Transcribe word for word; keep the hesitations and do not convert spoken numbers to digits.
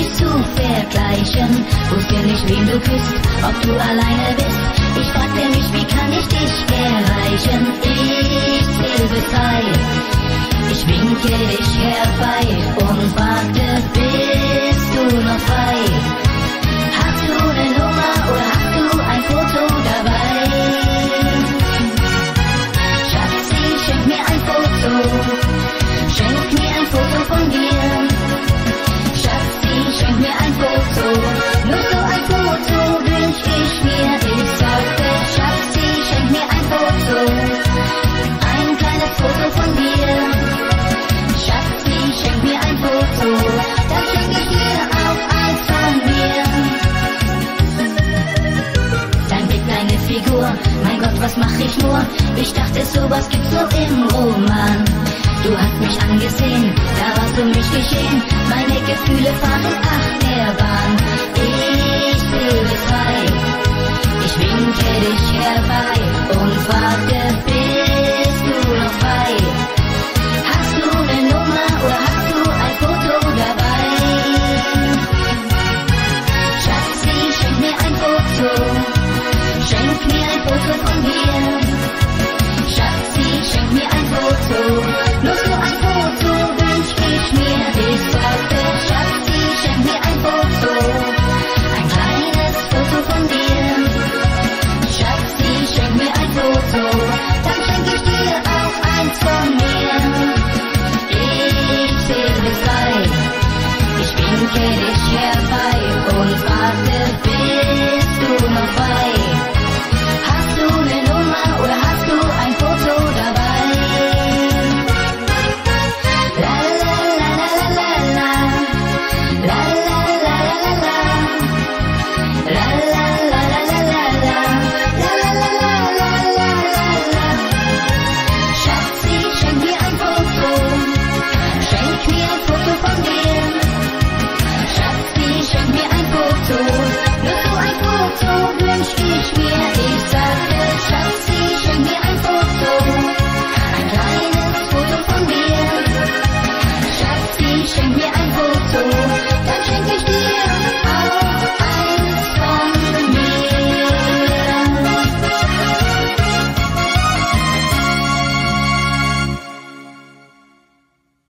nicht zu vergleichen. Wusste nicht, wen du küsst, ob du alleine bist. Ich fragte mich, wie kann ich dich erreichen? Ich zähle bis drei, ich winke dich herbei und fragte, bist du noch frei? Hast du eine Nummer oder hast du ein Foto dabei? Schatzi, schenk mir ein Foto, schenk mir ein Foto von dir. Schatzi, schenk mir ein Foto, nur so ein Foto wünsch ich mir. Ich sagte, Schatzi, schenk mir ein Foto, ein kleines Foto von dir. Schatzi, schenk mir ein Foto, dann schenk ich dir auch eins von mir. Dein Blick, deine Figur, mein Gott, was mach ich nur? Ich dachte, sowas gibt's nur im Roman. Du hast mich angesehen, da warst du mich geschehen. Meine Gefühle fahren Achterbahn. Ich zähle bis drei, ich winke dich herbei und fragte,